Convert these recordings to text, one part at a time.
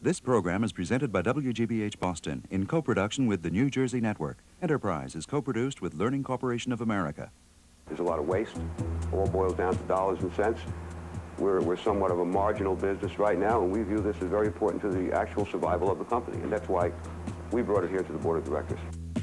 This program is presented by WGBH Boston in co-production with the New Jersey Network. Enterprise is co-produced with Learning Corporation of America. There's a lot of waste. All boils down to dollars and cents. We're somewhat of a marginal business right now, and we view this as very important to the actual survival of the company, and that's why we brought it here to the Board of Directors.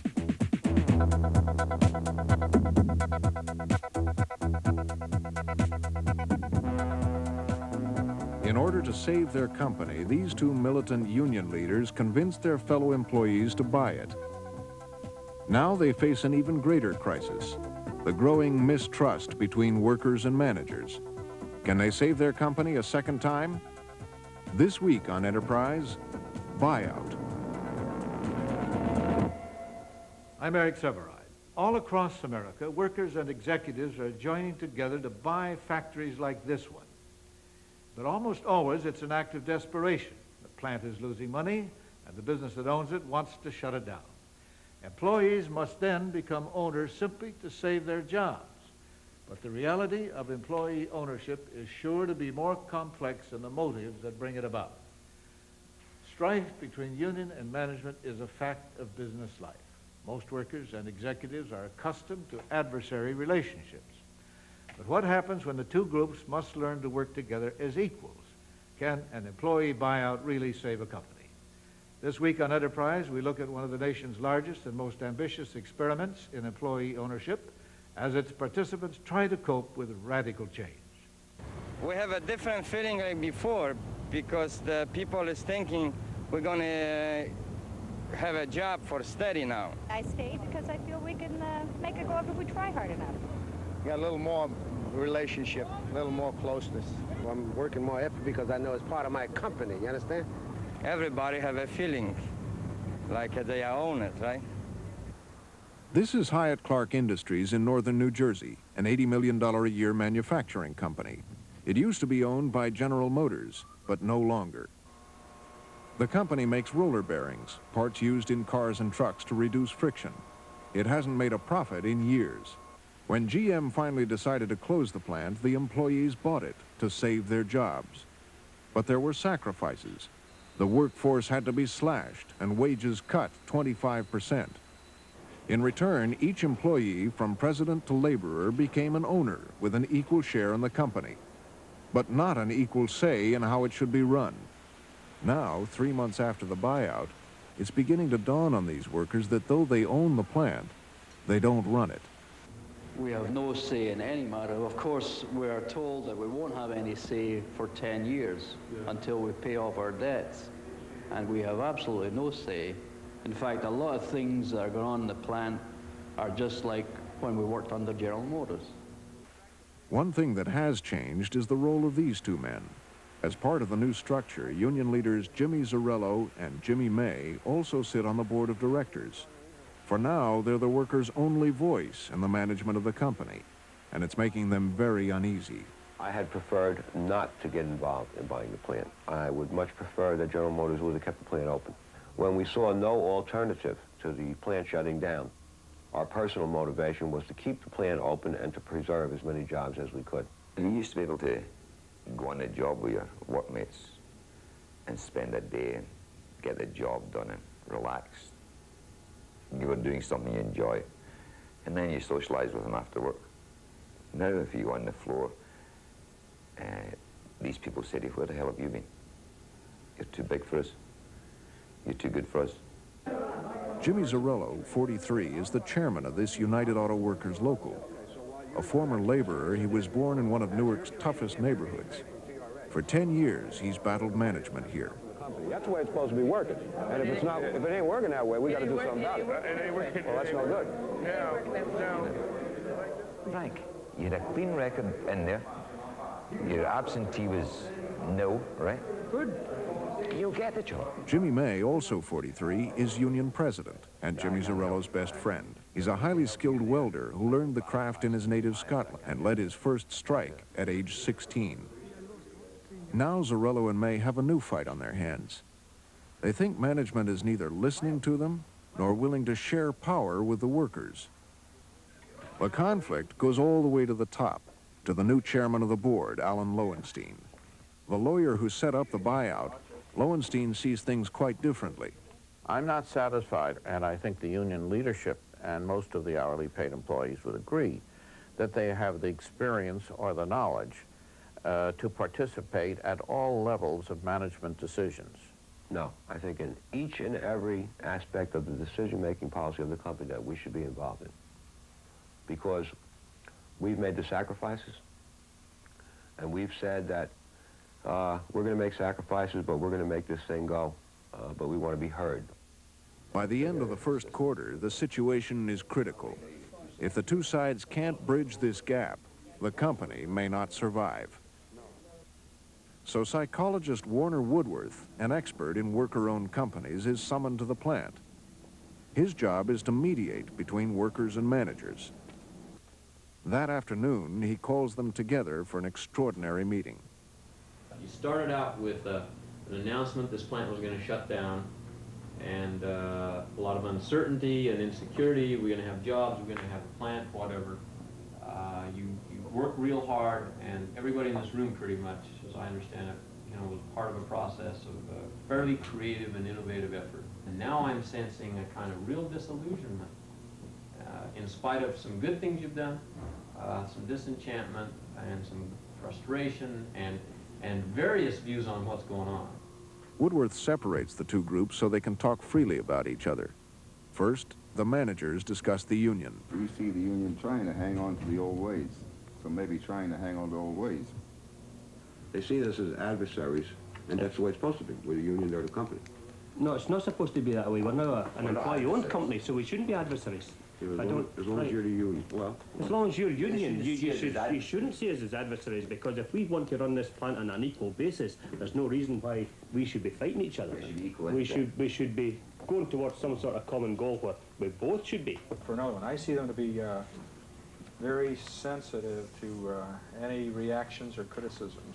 In order to save their company, these two militant union leaders convinced their fellow employees to buy it. Now they face an even greater crisis, the growing mistrust between workers and managers. Can they save their company a second time? This week on Enterprise, buyout. I'm Eric Severide. All across America, workers and executives are joining together to buy factories like this one. But almost always it's an act of desperation. The plant is losing money, and the business that owns it wants to shut it down. Employees must then become owners simply to save their jobs. But the reality of employee ownership is sure to be more complex than the motives that bring it about. Strife between union and management is a fact of business life. Most workers and executives are accustomed to adversary relationships. But what happens when the two groups must learn to work together as equals? Can an employee buyout really save a company? This week on Enterprise, we look at one of the nation's largest and most ambitious experiments in employee ownership as its participants try to cope with radical change. We have a different feeling like before because the people is thinking we're going to have a job for steady now. I stayed because I feel we can make it go up if we try hard enough. Got a little more relationship, a little more closeness. Well, I'm working more effort because I know it's part of my company, you understand? Everybody have a feeling like they own it, right? This is Hyatt Clark Industries in northern New Jersey, an $80 million a year manufacturing company. It used to be owned by General Motors, but no longer. The company makes roller bearings, parts used in cars and trucks to reduce friction. It hasn't made a profit in years. When GM finally decided to close the plant, the employees bought it to save their jobs. But there were sacrifices. The workforce had to be slashed and wages cut 25%. In return, each employee, from president to laborer, became an owner with an equal share in the company, but not an equal say in how it should be run. Now, 3 months after the buyout, it's beginning to dawn on these workers that though they own the plant, they don't run it. We have no say in any matter. Of course, we are told that we won't have any say for 10 years until we pay off our debts. And we have absolutely no say. In fact, a lot of things that are going on in the plant are just like when we worked under General Motors. One thing that has changed is the role of these two men. As part of the new structure, union leaders Jimmy Zarello and Jimmy May also sit on the board of directors. For now, they're the workers' only voice in the management of the company, and it's making them very uneasy. I had preferred not to get involved in buying the plant. I would much prefer that General Motors would have kept the plant open. When we saw no alternative to the plant shutting down, our personal motivation was to keep the plant open and to preserve as many jobs as we could. We used to be able to go on a job with your workmates and spend a day and get the job done and relax. You were doing something you enjoy, and then you socialize with them after work. Now if you go on the floor, these people say to you, where the hell have you been? You're too big for us. You're too good for us. Jimmy Zarello, 43, is the chairman of this United Auto Workers local. A former laborer, he was born in one of Newark's toughest neighborhoods. For 10 years, he's battled management here. That's the way it's supposed to be working. And if it ain't working that way, we got to do something about it. Well, that's no good. Frank, you had a clean record in there. Your absentee was no, right? Good. You'll get the job. Jimmy May, also 43, is union president and Jimmy Zarello's best friend. He's a highly skilled welder who learned the craft in his native Scotland and led his first strike at age 16. Now Zarello and May have a new fight on their hands. They think management is neither listening to them nor willing to share power with the workers. The conflict goes all the way to the top, to the new chairman of the board, Alan Lowenstein. The lawyer who set up the buyout Lowenstein sees things quite differently. I'm not satisfied, and I think the union leadership and most of the hourly paid employees would agree, that they have the experience or the knowledge to participate at all levels of management decisions. No, I think in each and every aspect of the decision-making policy of the company that we should be involved in. Because we've made the sacrifices, and we've said that we're going to make sacrifices, but we're going to make this thing go, but we want to be heard. By the end of the first quarter, the situation is critical. If the two sides can't bridge this gap, the company may not survive. So psychologist Warner Woodworth, an expert in worker-owned companies, is summoned to the plant. His job is to mediate between workers and managers. That afternoon, he calls them together for an extraordinary meeting. You started out with an announcement this plant was going to shut down, and a lot of uncertainty and insecurity. We're going to have jobs, we're going to have a plant, whatever. You work real hard, and everybody in this room pretty much, as I understand it, was part of a process of a fairly creative and innovative effort. And now I'm sensing a kind of real disillusionment. In spite of some good things you've done, some disenchantment and some frustration and various views on what's going on. Woodworth separates the two groups so they can talk freely about each other. First, the managers discuss the union. We see the union trying to hang on to the old ways, so maybe trying to hang on to the old ways. They see us as adversaries, and that's the way it's supposed to be. We're the union, they're the company. No, it's not supposed to be that way. We're now an employee-owned company, so we shouldn't be adversaries. Yeah, as long as you're the union. Well, as long as you're union, you shouldn't see us as adversaries, because if we want to run this plant on an equal basis, there's no reason why we should be fighting each other. We should be going towards some sort of common goal where we both should be. For another one, I see them to be very sensitive to any reactions or criticisms.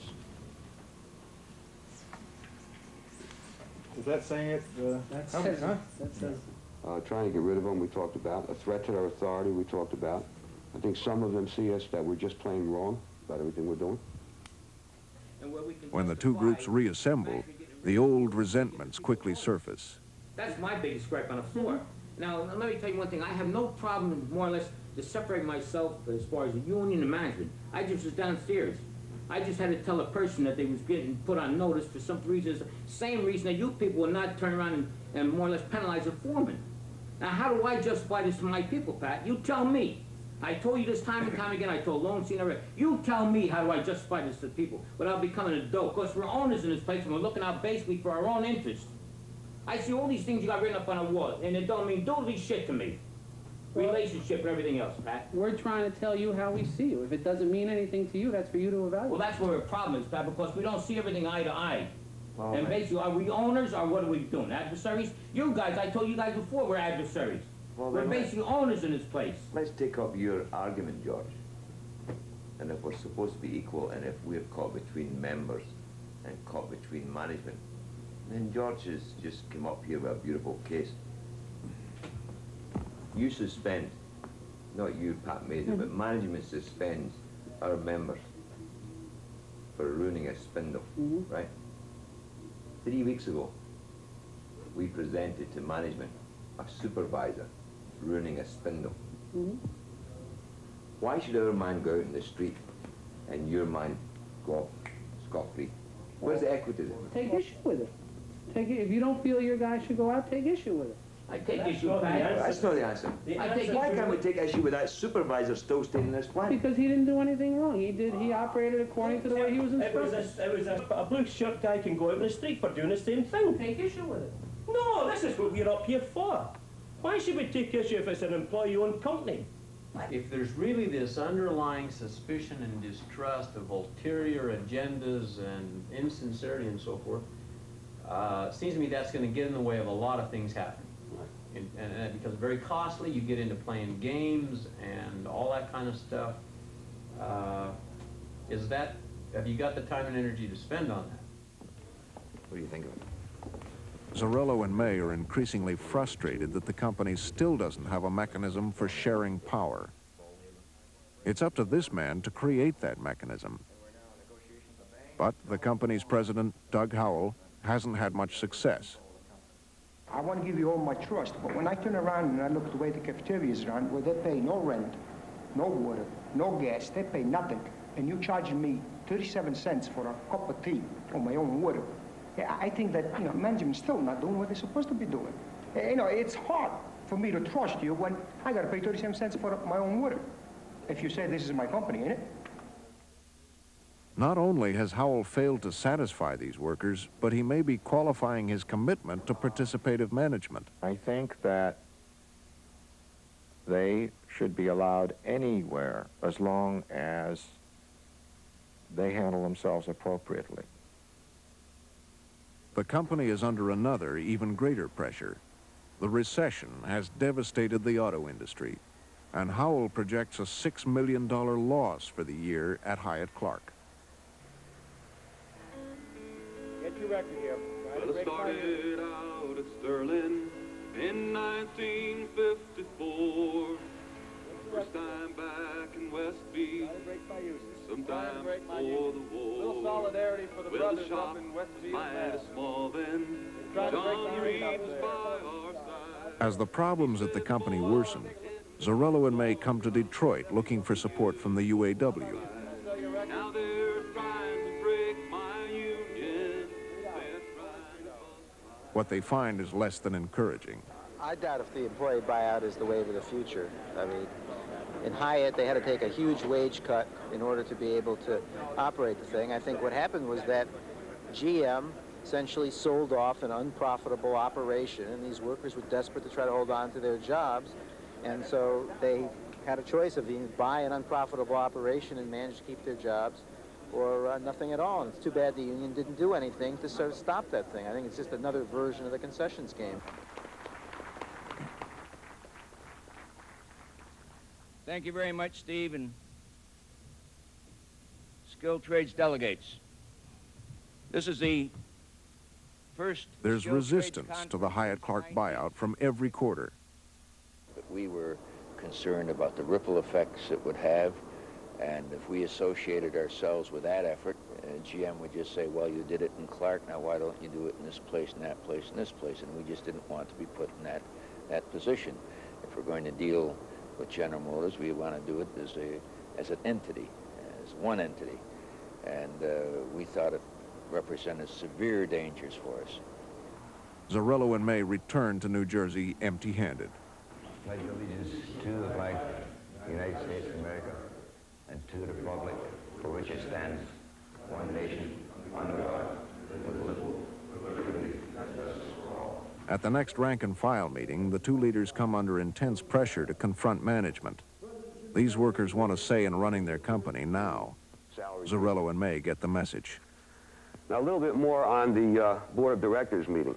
Is that saying it? That says. Trying to get rid of them, we talked about. A threat to their authority, we talked about. I think some of them see us that we're just plain wrong about everything we're doing. When the two groups reassemble, the old resentments quickly surface. That's my biggest gripe on the floor. Now, let me tell you one thing. I have no problem, more or less, to separate myself as far as the union and management. I just was downstairs. I just had to tell a person that they was getting put on notice for some reasons, same reason that you people will not turn around and more or less penalize a foreman. Now, how do I justify this to my people, Pat? You tell me. I told you this time and time again. I told Lowenstein already. You tell me, how do I justify this to people without becoming a dope? Because we're owners in this place, and we're looking out basically for our own interests. I see all these things you got written up on a wall, and it don't mean doodly shit to me. Relationship and everything else, Pat. We're trying to tell you how we see you. If it doesn't mean anything to you, that's for you to evaluate. Well, that's where the problem is, Pat, because we don't see everything eye to eye. And basically, are we owners, or what are we doing? Adversaries? You guys, I told you guys before, we're adversaries. Well, we're basically owners in this place. Let's take up your argument, George. And if we're supposed to be equal, and if we're caught between members and caught between management, then George has just come up here with a beautiful case. You suspend, not you, Pat Mason, but management suspends our members for ruining a spindle, right? 3 weeks ago, we presented to management a supervisor ruining a spindle. Why should our man go out in the street and your man go off scot-free? Where's the equity there? Take issue with it. If you don't feel your guy should go out, take issue with it. I take issue with that. That's not the answer. Why can't we take issue with that supervisor still staying in this plant? Because he didn't do anything wrong. He operated according to the way he was instructed. It was a blue shirt guy can go out in the street for doing the same thing. Take issue with it. No, this is what we're up here for. Why should we take issue if it's an employee-owned company? If there's really this underlying suspicion and distrust of ulterior agendas and insincerity and so forth, it seems to me that's going to get in the way of a lot of things happening. And that becomes very costly. You get into playing games and all that kind of stuff. Have you got the time and energy to spend on that? What do you think of it? Zarello and May are increasingly frustrated that the company still doesn't have a mechanism for sharing power. It's up to this man to create that mechanism. But the company's president, Doug Howell, hasn't had much success. I want to give you all my trust, but when I turn around and I look at the way the cafeterias run, where they pay no rent, no water, no gas, they pay nothing, and you're charging me 37 cents for a cup of tea or my own water. Yeah, I think that, you know, management's still not doing what they're supposed to be doing. You know, it's hard for me to trust you when I got to pay 37 cents for my own water. If you say this is my company, ain't it? Not only has Howell failed to satisfy these workers, but he may be qualifying his commitment to participative management. I think that they should be allowed anywhere as long as they handle themselves appropriately. The company is under another, even greater pressure. The recession has devastated the auto industry, and Howell projects a $6 million loss for the year at Hyatt Clark. Get your record here. Well, I started out at Sterling in 1954. First time back in West Beach, sometime before the war. Little solidarity for the brothers up in West Beach. Mighty small then, John Reed's by our side. As the problems at the company worsen, Zarello and May come to Detroit looking for support from the UAW. Now they're trying to break my union. What they find is less than encouraging. I doubt if the employee buyout is the wave of the future. I mean, in Hyatt, they had to take a huge wage cut in order to be able to operate the thing. I think what happened was that GM essentially sold off an unprofitable operation, and these workers were desperate to try to hold on to their jobs. And so they had a choice of either buy an unprofitable operation and manage to keep their jobs, or nothing at all. And it's too bad the union didn't do anything to sort of stop that thing. I think it's just another version of the concessions game. Thank you very much, Steve, and skilled trades delegates. This is the first. There's resistance to the Hyatt Clark buyout from every quarter. But we were concerned about the ripple effects it would have, and if we associated ourselves with that effort, GM would just say, well, you did it in Clark, now why don't you do it in this place, and that place, and this place? And we just didn't want to be put in that position. If we're going to deal with General Motors, we want to do it as an entity, as one entity. And we thought it represented severe dangers for us. Zarello and May returned to New Jersey empty-handed. Pledge allegiance to the flag of the United States of America and to the republic for which it stands, one nation, under God, indivisible, with liberty and justice for all. At the next rank-and-file meeting, the two leaders come under intense pressure to confront management. These workers want a say in running their company now. Zarello and May get the message. Now, a little bit more on the Board of Directors meeting.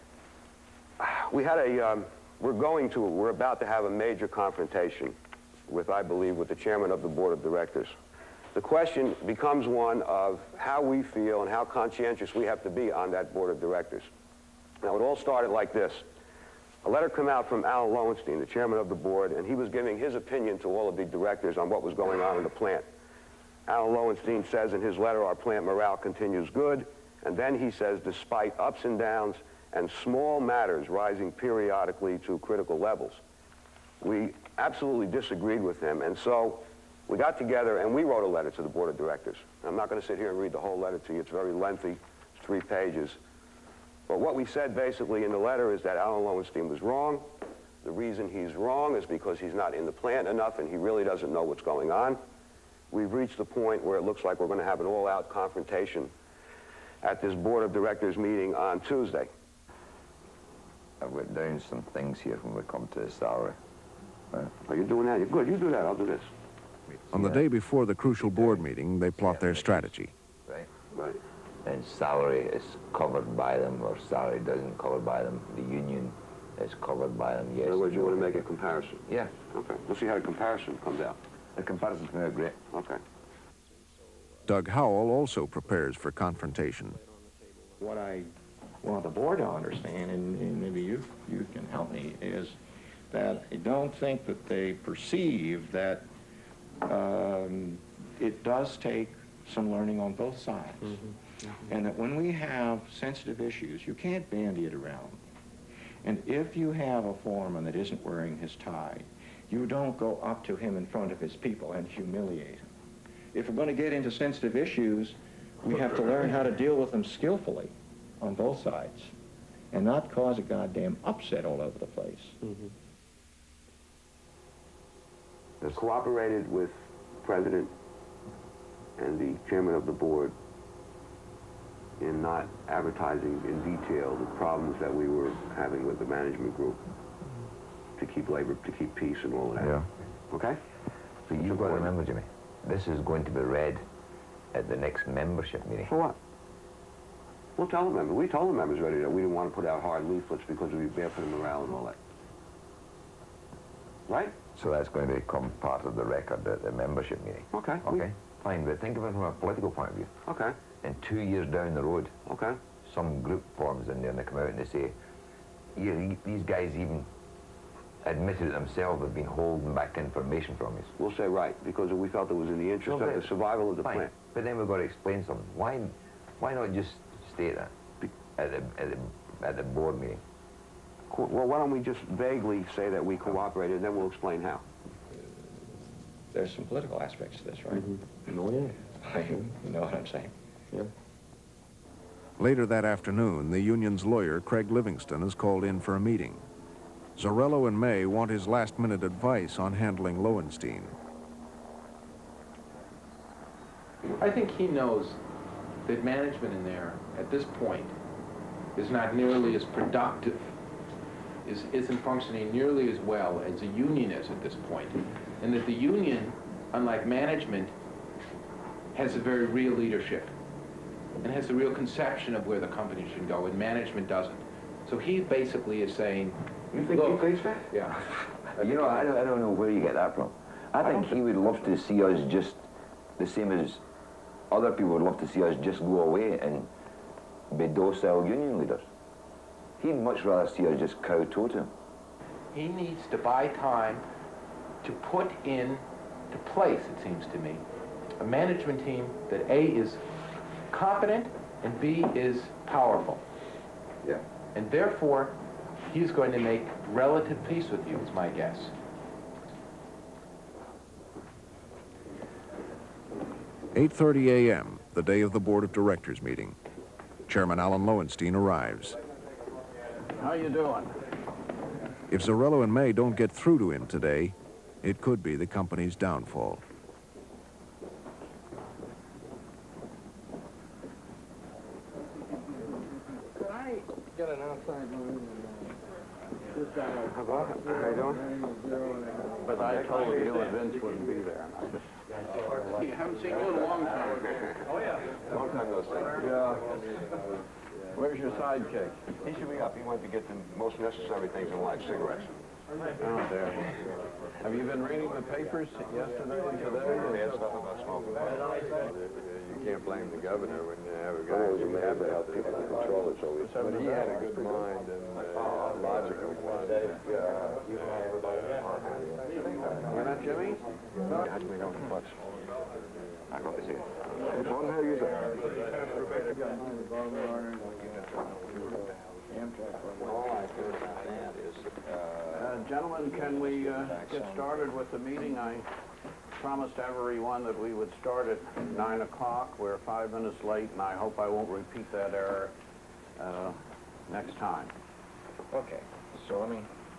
We had we're about to have a major confrontation with, I believe, with the chairman of the Board of Directors. The question becomes one of how we feel and how conscientious we have to be on that Board of Directors. Now, it all started like this. A letter came out from Al Lowenstein, the chairman of the board, and he was giving his opinion to all of the directors on what was going on in the plant. Al Lowenstein says in his letter, our plant morale continues good, and then he says, despite ups and downs and small matters rising periodically to critical levels. We absolutely disagreed with him, and so we got together and we wrote a letter to the Board of Directors. I'm not going to sit here and read the whole letter to you. It's very lengthy. It's 3 pages. But what we said basically in the letter is that Alan Lowenstein was wrong. The reason he's wrong is because he's not in the plant enough and he really doesn't know what's going on. We've reached the point where it looks like we're going to have an all-out confrontation at this Board of Directors meeting on Tuesday. I've written down some things here when we come to the salary. Are you doing that? You're good. You do that. I'll do this. On the day before the crucial board meeting, they plot their strategy. Right. Right. And salary is covered by them, or salary doesn't cover by them. The union is covered by them, yes. In other words, you want to make a comparison? Yeah. Okay. We'll see how the comparison comes out. The comparison can be great. Okay. Doug Howell also prepares for confrontation. What I want the board to understand, and maybe you can help me, is that I don't think that they perceive that it does take some learning on both sides. Mm-hmm. And that when we have sensitive issues, you can't bandy it around. And if you have a foreman that isn't wearing his tie, you don't go up to him in front of his people and humiliate him. If we're going to get into sensitive issues, we have to learn how to deal with them skillfully on both sides and not cause a goddamn upset all over the place. Has cooperated with the President and the Chairman of the Board in not advertising in detail the problems that we were having with the management group to keep labor, to keep peace and all of that. Yeah. Okay? So you've got to remember, Jimmy, this is going to be read at the next membership meeting. For what? We'll tell the members. We told the members already that we didn't want to put out hard leaflets because it would be bad for the morale and all that. Right? So that's going to become part of the record at the membership meeting. Okay. Okay, fine, but think of it from a political point of view. Okay. And 2 years down the road, okay, some group forms in there and they come out and they say, yeah, these guys even admitted it themselves they've been holding back information from us. We'll say right, because we felt it was in the interest of the survival of the plant. But then we've got to explain something. Why not just state that at the board meeting? Well, why don't we just vaguely say that we cooperated, and then we'll explain how. There's some political aspects to this, right? Oh, yeah. You know what I'm saying? Yeah. Later that afternoon, the union's lawyer, Craig Livingston, is called in for a meeting. Zarello and May want his last-minute advice on handling Lowenstein. I think he knows that management in there, at this point, is not nearly as productive, isn't functioning nearly as well as a union is at this point, and that the union, unlike management, has a very real leadership and has a real conception of where the company should go, and management doesn't. So he basically is saying, you think he thinks that? Yeah. You know, I don't know where you get that from. I think he would love to see us just the same as other people would love to see us just go away and be docile union leaders. He'd much rather see us just kowtow to him. He needs to buy time to put into place, it seems to me, a management team that A, is competent, and B, is powerful. Yeah. And therefore, he's going to make relative peace with you, is my guess. "8:30 a.m., the day of the Board of Directors meeting. Chairman Alan Lowenstein arrives. How you doing? If Zarello and May don't get through to him today, it could be the company's downfall. Could I get an outside line? How about it? How you doing? But I told you that Vince wouldn't be there. You haven't seen you in a long time. Oh, yeah. Long time no see. Yeah. Where's your sidekick? He should be up. He went to get the most necessary things in life, cigarettes. Oh, there. Have you been reading the papers yesterday and today? Yeah, stuff about smoking. You can't blame the governor when you have a guy who have to help people to control it, so but he had a good mind and logical one. You're not Jimmy? I got to see it. Gentlemen, can we get started with the meeting? I promised everyone that we would start at 9 o'clock. We're 5 minutes late, and I hope I won't repeat that error next time. Okay, so let me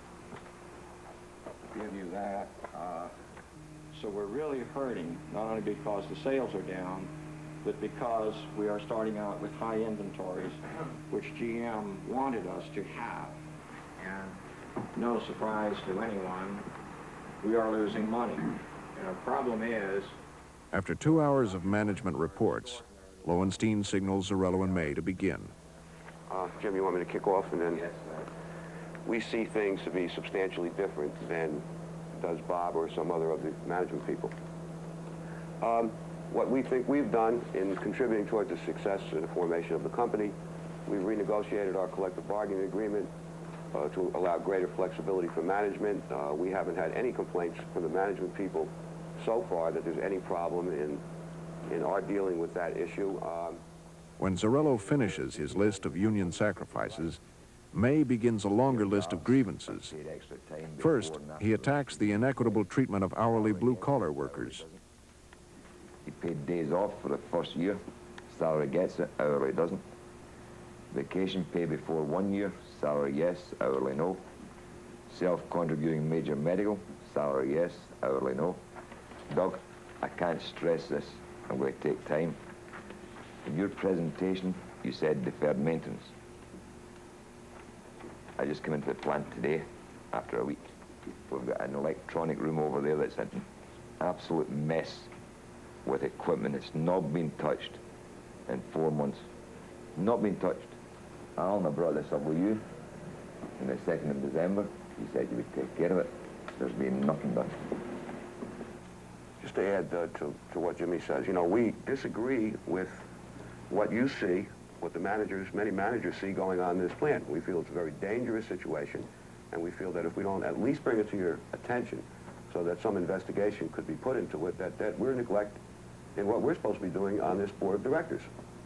give you that. So we're really hurting, not only because the sales are down, but because we are starting out with high inventories, which GM wanted us to have. And no surprise to anyone, we are losing money. And our problem is... After 2 hours of management reports, Lowenstein signals Zarello and May to begin. Jim, you want me to kick off? And then we see things to be substantially different than does Bob or some other of the management people. What we think we've done in contributing towards the success of the formation of the company, we've renegotiated our collective bargaining agreement to allow greater flexibility for management. We haven't had any complaints from the management people so far that there's any problem in our dealing with that issue. When Zarello finishes his list of union sacrifices, May begins a longer list of grievances. First, he attacks the inequitable treatment of hourly blue-collar workers. He paid days off for the first year. Salary gets it, hourly doesn't. Vacation pay before 1 year, salary yes, hourly no. Self-contributing major medical, salary yes, hourly no. Doug, I can't stress this. I'm going to take time. In your presentation, you said deferred maintenance. I just came into the plant today, after a week. We've got an electronic room over there that's an absolute mess with equipment that's not been touched in 4 months. Not been touched. Alan, I brought this up with you on the 2nd of December. You said you would take care of it. There's been nothing done. Just to add to what Jimmy says, you know, we disagree with what you see, what the managers, many managers see going on in this plant. We feel it's a very dangerous situation, and we feel that if we don't at least bring it to your attention so that some investigation could be put into it, that we're neglect in what we're supposed to be doing on this board of directors.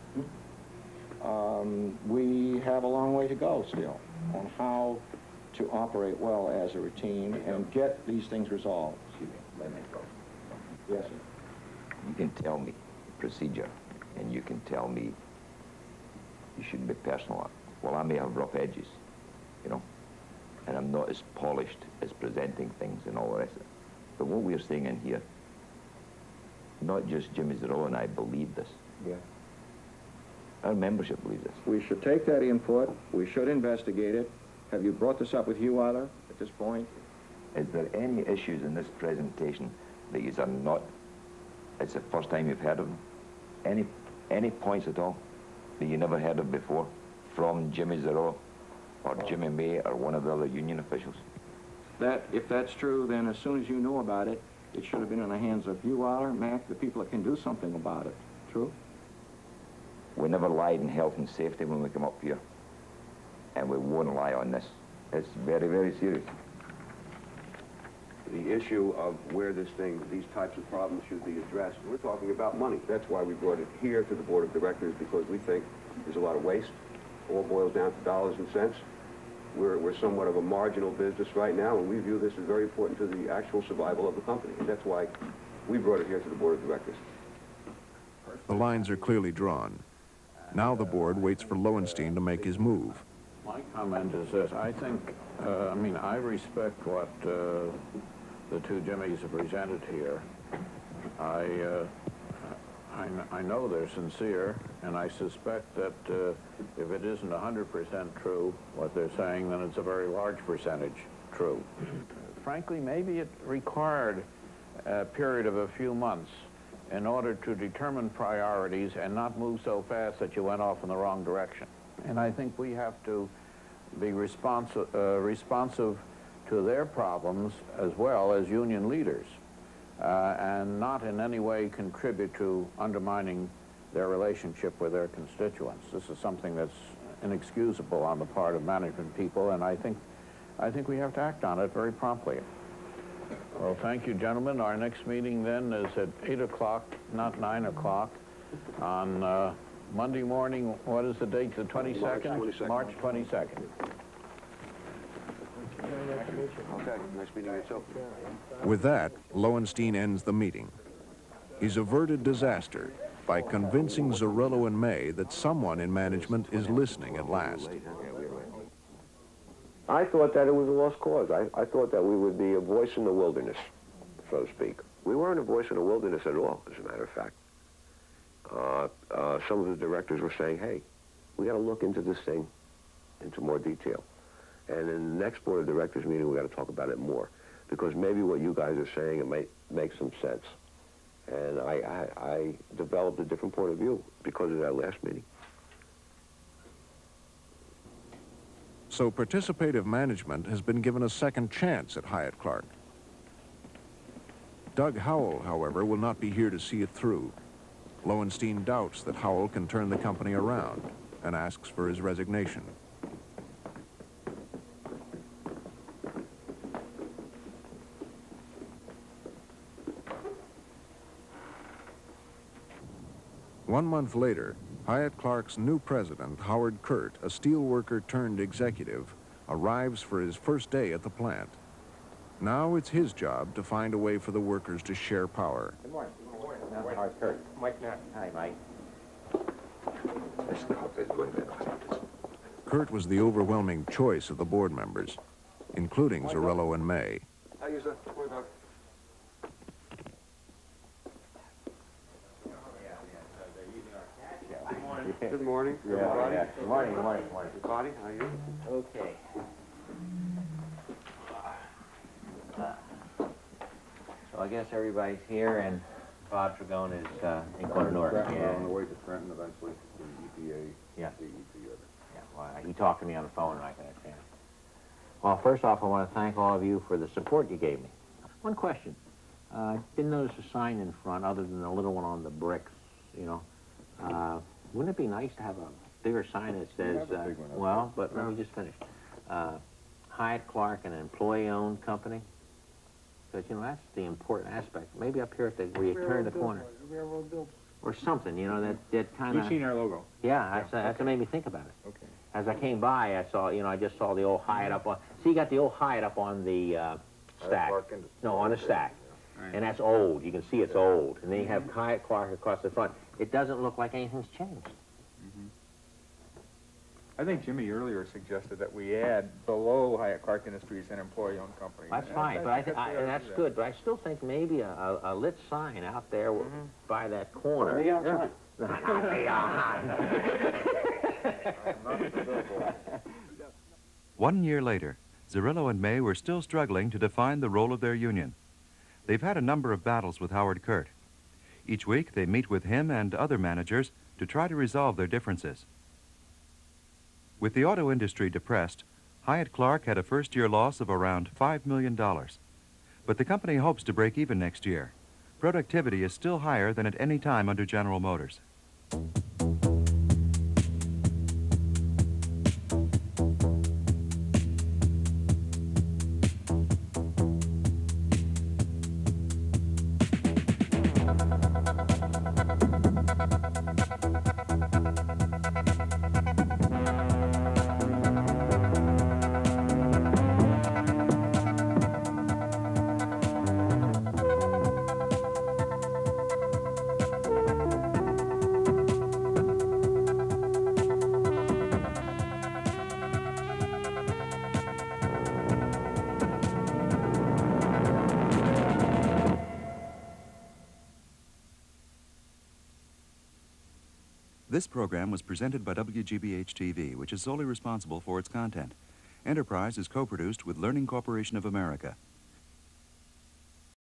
We have a long way to go still on how to operate well as a routine and get these things resolved. Excuse me, let me go. Yes, sir. You can tell me procedure, and you can tell me you shouldn't be personal. Well, I may have rough edges, you know, and I'm not as polished as presenting things and all the rest of it. But what we're saying in here, not just Jimmy Zarello and I believe this. Yeah. Our membership believes this. We should take that input. We should investigate it. Have you brought this up with Hugh Weiler at this point? Is there any issues in this presentation that you are not, it's the first time you've heard of them? Any points at all that you never heard of before from Jimmy Zarello or Jimmy May or one of the other union officials? If that's true, then as soon as you know about it, it should have been in the hands of Hugh Weiler, Mac, the people that can do something about it. True? We never lied in health and safety when we come up here, and we won't lie on this. It's very, very serious. The issue of where these types of problems should be addressed, we're talking about money. That's why we brought it here to the board of directors, because we think there's a lot of waste. All boils down to dollars and cents. We're somewhat of a marginal business right now, and we view this as very important to the actual survival of the company. And that's why we brought it here to the board of directors. The lines are clearly drawn. Now the board waits for Lowenstein to make his move. My comment is this. I think, I respect what the two Jimmys have presented here. I know they're sincere, and I suspect that if it isn't 100% true, what they're saying, then it's a very large percentage true. Frankly, maybe it required a period of a few months in order to determine priorities and not move so fast that you went off in the wrong direction. And I think we have to be responsive to their problems as well as union leaders, and not in any way contribute to undermining their relationship with their constituents. This is something that's inexcusable on the part of management people, and I think we have to act on it very promptly. Well, thank you, gentlemen. Our next meeting then is at 8 o'clock, not 9 o'clock, on Monday morning. What is the date? The 22nd? March 22nd. Okay, nice meeting you too. With that, Lowenstein ends the meeting. He's averted disaster by convincing Zarello and May that someone in management is listening at last. I thought that it was a lost cause. I thought that we would be a voice in the wilderness, so to speak. We weren't a voice in the wilderness at all, as a matter of fact. Some of the directors were saying, hey, we got to look into this thing into more detail. And in the next board of directors meeting, we got to talk about it more, because maybe what you guys are saying, it might make some sense. And I developed a different point of view because of that last meeting. So participative management has been given a second chance at Hyatt Clark. Doug Howell, however, will not be here to see it through. Lowenstein doubts that Howell can turn the company around and asks for his resignation. One month later, Hyatt Clark's new president, Howard Kurt, a steelworker turned executive, arrives for his first day at the plant. Now it's his job to find a way for the workers to share power. Good morning. Good morning. I'm Howard Kurt. Mike Knapp. Hi, Mike. Kurt was the overwhelming choice of the board members, including Zarello and May. How you, sir? Good morning, everybody. Yeah. Good morning, good morning, good morning. Everybody, how are you? Okay. So I guess everybody's here, and Bob Tragone is going north. Yeah. On the way to Trenton, eventually, to the EPA. Yeah. The EPA. Yeah, well, he talked to me on the phone, and I can understand. Well, first off, I want to thank all of you for the support you gave me. One question. I didn't notice a sign in front other than the little one on the bricks, you know. Wouldn't it be nice to have a bigger sign that says, well, but let me just finish. Hyatt Clark, an employee-owned company. Because, you know, that's the important aspect. Maybe up here at the, where you turn the corner. Railroad built. Or something, you know, that kind of... You've seen our logo. Yeah, that's what made me think about it. Okay. As I came by, I saw, you know, I just saw the old Hyatt up on... See, you got the old Hyatt up on the stack. No, on the stack. Right. And that's old. You can see it's old. And then you have Hyatt Clark across the front. It doesn't look like anything's changed. I think Jimmy earlier suggested that we add below Hyatt Clark Industries an employee-owned company. That's fine, but and that's good. But I still think maybe a lit sign out there by that corner. Yeah. One year later, Zarello and May were still struggling to define the role of their union. They've had a number of battles with Howard Kurt. Each week, they meet with him and other managers to try to resolve their differences. With the auto industry depressed, Hyatt Clark had a first-year loss of around $5 million. But the company hopes to break even next year. Productivity is still higher than at any time under General Motors. This program was presented by WGBH-TV, which is solely responsible for its content. Enterprise is co-produced with Learning Corporation of America.